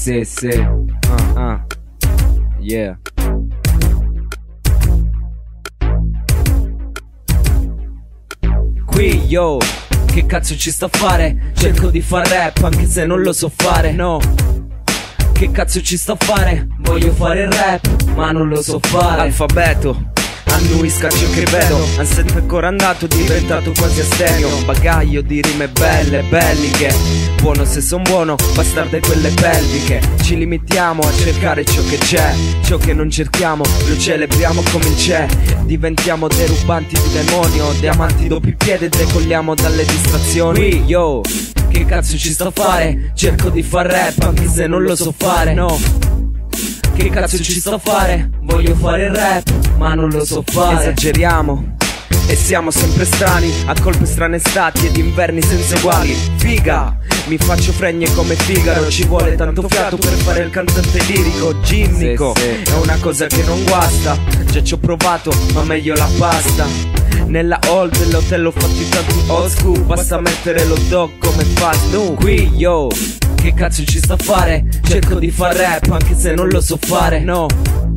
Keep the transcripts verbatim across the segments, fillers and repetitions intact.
sì, sì. Uh, uh. Yeah. Qui, yo, che cazzo ci sto a fare? Cerco di far rap anche se non lo so fare, no. Che cazzo ci sto a fare? Voglio fare il rap, ma non lo so fare. Alfabeto, annuisca ciò che vedo. Han sempre ancora andato, diventato quasi astemio. Bagaglio di rime belle, belliche. Buono se son buono, bastarde quelle pelviche. Ci limitiamo a cercare ciò che c'è. Ciò che non cerchiamo, lo celebriamo come il c'è. Diventiamo derubanti di demonio, diamanti doppio piede, decolliamo dalle distrazioni. Qui, yo, che cazzo ci sto a fare? Cerco di far rap anche se non lo so fare, no. Che cazzo ci sto a fare? Voglio fare il rap, ma non lo so fare. Esageriamo e siamo sempre strani, a colpe strane estati ed inverni senza uguali. Figa, mi faccio fregne come Figaro. Ci vuole tanto fiato per fare il cantante lirico. Ginnico, sì, sì. È una cosa che non guasta. Già ci ho provato, ma meglio la pasta. Nella hall dell'hotel ho fatto i tanti old school. Basta mettere lo dog come fast new. Qui, yo, che cazzo ci sto a fare? Cerco di far rap anche se non lo so fare, no.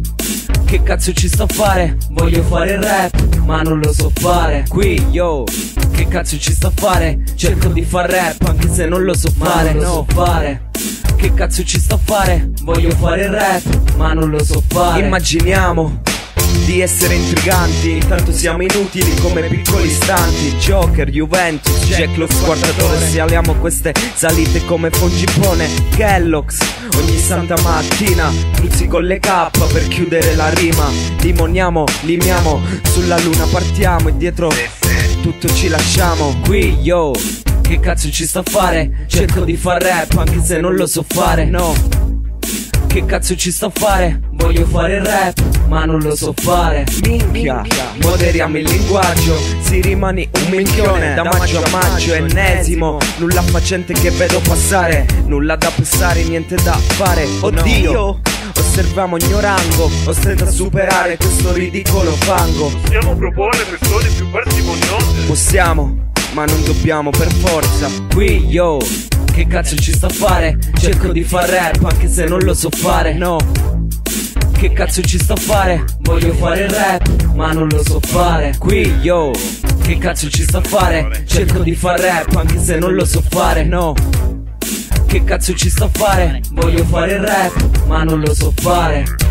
Che cazzo ci sto a fare? Voglio fare il rap, ma non lo so fare. Qui, yo, che cazzo ci sto a fare? Cerco di far rap anche se non lo so fare, no. So fare. Che cazzo ci sto a fare? Voglio fare il rap, ma non lo so fare. Immaginiamo di essere intriganti, tanto siamo inutili come piccoli istanti. Joker, Juventus, Jack lo squartatore. Saliamo queste salite come Fongipone, Kellogg's ogni santa mattina. Cruzzi con le K per chiudere la rima. Limoniamo, limiamo, sulla luna partiamo e dietro tutto ci lasciamo. Qui, yo, che cazzo ci sto a fare? Cerco di far rap anche se non lo so fare, no. Che cazzo ci sto a fare? Voglio fare il rap, ma non lo so fare. Minchia, moderiamo il linguaggio. Si rimani un minchione da maggio a maggio, ennesimo nulla facente che vedo passare. Nulla da pensare, niente da fare. Oddio, osserviamo ignorango, ostenta a superare questo ridicolo fango. Possiamo proporre persone più parsimoniose. Possiamo, ma non dobbiamo per forza. Qui, yo, che cazzo ci sto a fare? Cerco di far rap anche se non lo so fare, no. Che cazzo ci sto a fare? Voglio fare il rap, ma non lo so fare. Qui, yo, che cazzo ci sto a fare? Cerco di far rap anche se non lo so fare, no. Che cazzo ci sto a fare? Voglio fare il rap, ma non lo so fare.